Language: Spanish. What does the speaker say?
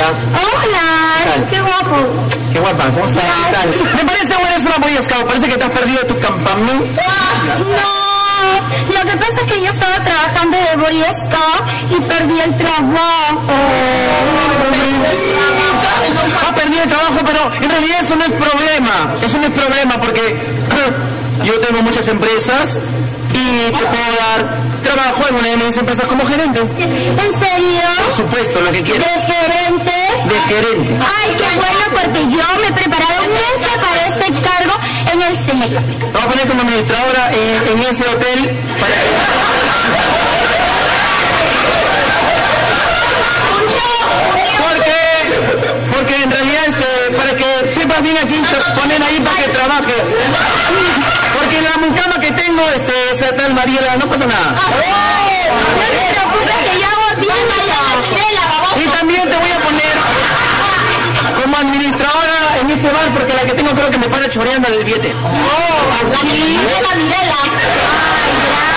Hola. Hola, qué guapo. Qué guapa, ¿cómo estás? ¿Qué tal? Me parece bueno, es una Boy Scout. Parece que te has perdido tu campamento. No, lo que pasa es que yo estaba trabajando de Boy Scout y perdí el trabajo. Ha perdido el trabajo, pero en realidad eso no es problema. Eso no es problema porque yo tengo muchas empresas y te puedo dar trabajo en una de mis empresas como gerente. ¿En serio? Por supuesto, lo que quieras. ¿De gerente? De gerente. Ay, qué bueno, porque yo me he preparado mucho para este cargo en el Seneca. Te voy a poner como administradora en ese hotel porque en realidad para que sepas bien aquí poner ahí para que trabaje. Porque en la mucama que tengo esa tal Mariela no pasa nada. No te preocupes que yo hago bien Y también te voy a poner como administradora en este bar porque la que tengo creo que me para choreando el billete. la Mirela. Ay,